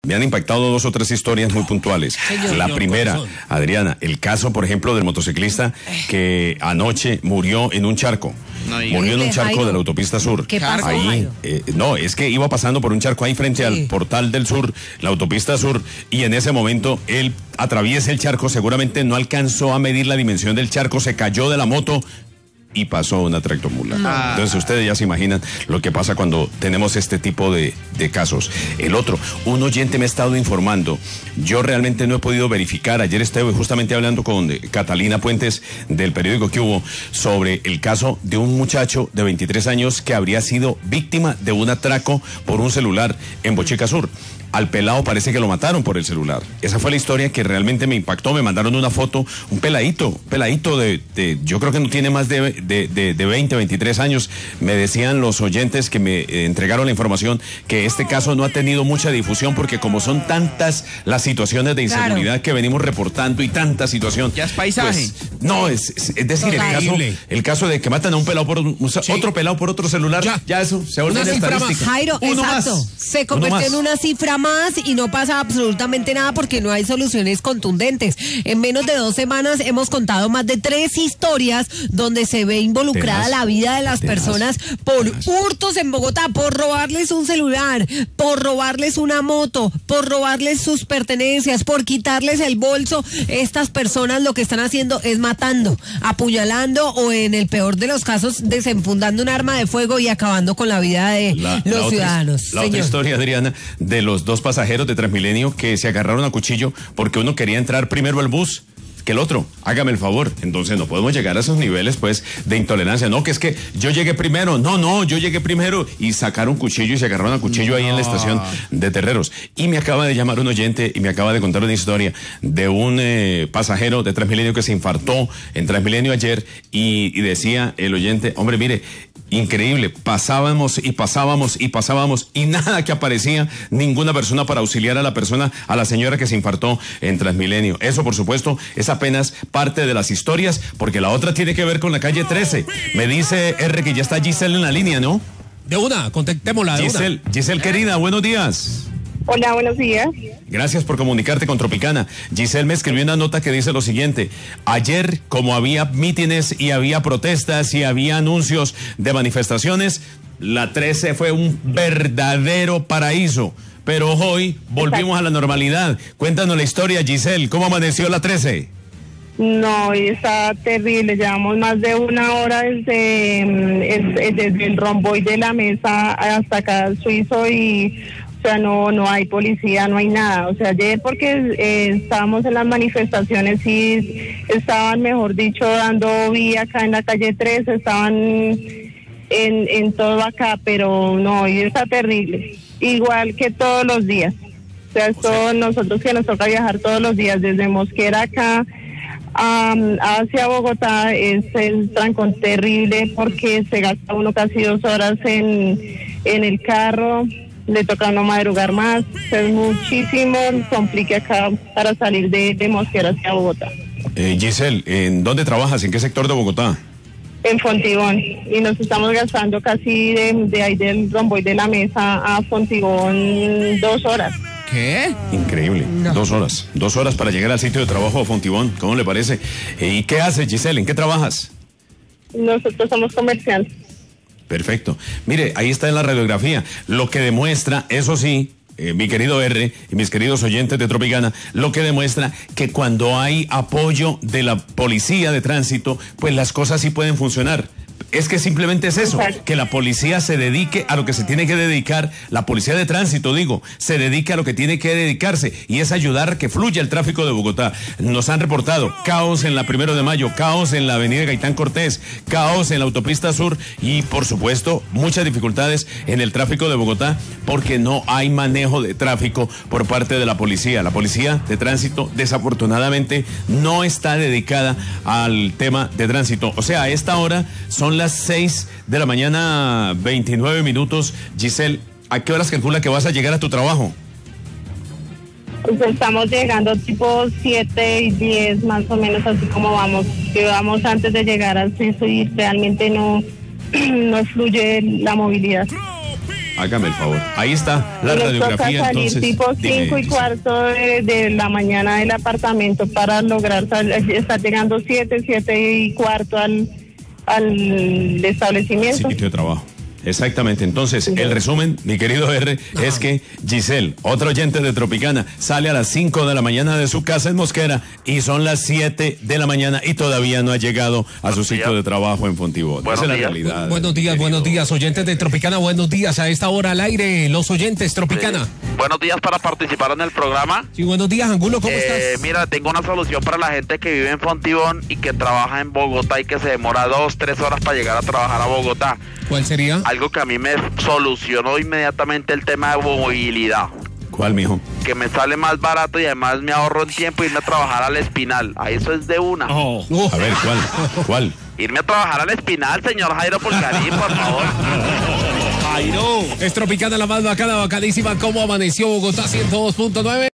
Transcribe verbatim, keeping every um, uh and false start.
Me han impactado dos o tres historias muy puntuales. Señor, la señor, primera, corazón. Adriana, el caso, por ejemplo, del motociclista que anoche murió en un charco. No, y- Murió en un charco Jairo. de la autopista sur. ¿Qué pasó, Ahí, Jairo? eh, no, es que iba pasando por un charco ahí frente Sí. al portal del sur, la autopista sur, y en ese momento él atraviesa el charco, seguramente no alcanzó a medir la dimensión del charco, se cayó de la moto y pasó una tractomula. Ah. Entonces ustedes ya se imaginan lo que pasa cuando tenemos este tipo de, de casos. El otro, un oyente me ha estado informando, yo realmente no he podido verificar, ayer estuve justamente hablando con eh, Catalina Puentes del periódico que hubo sobre el caso de un muchacho de veintitrés años que habría sido víctima de un atraco por un celular en Bochica Sur. Al pelado parece que lo mataron por el celular. Esa fue la historia que realmente me impactó. Me mandaron una foto, un peladito, peladito de, de yo creo que no tiene más de, de, de, de veinte, veintitrés años. Me decían los oyentes que me eh, entregaron la información que este caso no ha tenido mucha difusión porque como son tantas las situaciones de inseguridad Claro. que venimos reportando y tanta situación. Ya es paisaje. pues, no, es, es, es decir, el caso, Horrible. el caso de que matan a un pelado por un, Sí. otro pelado por otro celular, ya, Ya. eso se vuelve Una una cifra más. estadística. Jairo, Uno exacto. más. Se Uno convirtió más. en una cifra más y no pasa absolutamente nada porque no hay soluciones contundentes. En menos de dos semanas hemos contado más de tres historias donde se ve involucrada Tenaz. la vida de las Tenaz. personas por Tenaz. hurtos en Bogotá, por robarles un celular, por robarles una moto, por robarles sus pertenencias, por quitarles el bolso. Estas personas lo que están haciendo es matando, apuñalando o en el peor de los casos desenfundando un arma de fuego y acabando con la vida de La- los la otra- ciudadanos. La otra Señor. historia, Adriana, de los dos pasajeros de Transmilenio que se agarraron a cuchillo porque uno quería entrar primero al bus que el otro. Hágame el favor. Entonces no podemos llegar a esos niveles, pues, de intolerancia. No, que es que yo llegué primero. No, no, yo llegué primero. Y sacaron cuchillo y se agarraron a cuchillo ahí en la estación de Terreros. Y me acaba de llamar un oyente y me acaba de contar una historia de un eh, pasajero de Transmilenio que se infartó en Transmilenio ayer y, y decía el oyente, hombre, mire, increíble, pasábamos y pasábamos y pasábamos y nada que aparecía, ninguna persona para auxiliar a la persona, a la señora que se infartó en Transmilenio. Eso, por supuesto, es apenas parte de las historias, porque la otra tiene que ver con la calle trece. Me dice R que ya está Giselle en la línea, ¿no? De una, contactémosla de Giselle, Giselle querida, buenos días. Hola, buenos días. Gracias por comunicarte con Tropicana. Giselle me escribió una nota que dice lo siguiente. Ayer, como había mítines y había protestas y había anuncios de manifestaciones, la trece fue un verdadero paraíso. Pero hoy volvimos Exacto. a la normalidad. Cuéntanos la historia, Giselle. ¿Cómo amaneció la trece? No, y está terrible. Llevamos más de una hora desde, mm, el, desde el romboy de la mesa hasta acá al suizo y, o sea, no, no hay policía, no hay nada. O sea, ayer porque eh, estábamos en las manifestaciones y estaban, mejor dicho, dando vía acá en la calle tres, estaban en, en todo acá, pero no, hoy está terrible. Igual que todos los días. O sea, esto, nosotros que nos toca viajar todos los días desde Mosquera acá Um, hacia Bogotá es el trancón terrible porque se gasta uno casi dos horas en, en el carro, le toca a uno madrugar más, es muchísimo complique acá para salir de, de Mosquera hacia Bogotá. Eh, Giselle, ¿en dónde trabajas? ¿En qué sector de Bogotá? En Fontibón, y nos estamos gastando casi de, de ahí del romboy de la mesa a Fontibón dos horas. ¿Qué? Increíble. No. Dos horas. Dos horas para llegar al sitio de trabajo de Fontibón. ¿Cómo le parece? Eh, ¿Y qué haces, Giselle? ¿En qué trabajas? Nosotros somos comerciantes. Perfecto. Mire, ahí está en la radiografía. Lo que demuestra, eso sí, eh, mi querido R y mis queridos oyentes de Tropicana, lo que demuestra que cuando hay apoyo de la policía de tránsito, pues las cosas sí pueden funcionar. Es que simplemente es eso, Exacto. que la policía se dedique a lo que se tiene que dedicar, la policía de tránsito, digo, se dedique a lo que tiene que dedicarse, y es ayudar a que fluya el tráfico de Bogotá. Nos han reportado caos en la Primero de Mayo, caos en la avenida Gaitán Cortés, caos en la autopista sur y, por supuesto, muchas dificultades en el tráfico de Bogotá porque no hay manejo de tráfico por parte de la policía. La policía de tránsito, desafortunadamente, no está dedicada al tema de tránsito. O sea, a esta hora son las seis de la mañana, veintinueve minutos. Giselle, ¿a qué horas calcula que vas a llegar a tu trabajo? Pues estamos llegando tipo siete y diez más o menos, así como vamos. Que vamos antes de llegar al suizo y realmente no, no fluye la movilidad. Hágame el favor. Ahí está la Y nos toca radiografía, salir entonces. tipo Dime, cinco y Giselle. cuarto de, de la mañana del apartamento para lograr sal- estar llegando siete, siete y cuarto al, al establecimiento. Sitio de trabajo. Exactamente. Entonces, el resumen, mi querido R, es que Giselle, otra oyente de Tropicana, sale a las cinco de la mañana de su casa en Mosquera y son las siete de la mañana y todavía no ha llegado a su sitio de trabajo en Fontibón. Esa Buenos es la días. realidad. Buenos días, querido. buenos días, oyentes de Tropicana, buenos días. A esta hora al aire, los oyentes Tropicana. Sí. Buenos días para participar en el programa. Sí, buenos días, Angulo, ¿cómo Eh, estás? mira, tengo una solución para la gente que vive en Fontibón y que trabaja en Bogotá y que se demora dos, tres horas para llegar a trabajar a Bogotá. ¿Cuál sería? Algo que a mí me solucionó inmediatamente el tema de movilidad. ¿Cuál, mijo? Que me sale más barato y además me ahorro en tiempo irme a trabajar al Espinal. A eso es de una. Uh, A ver, ¿cuál? ¿Cuál? Irme a trabajar al Espinal, señor Jairo Pulgarín, por favor. Es Tropicana, la más bacana, bacanísima. ¿Cómo amaneció Bogotá ciento dos punto nueve?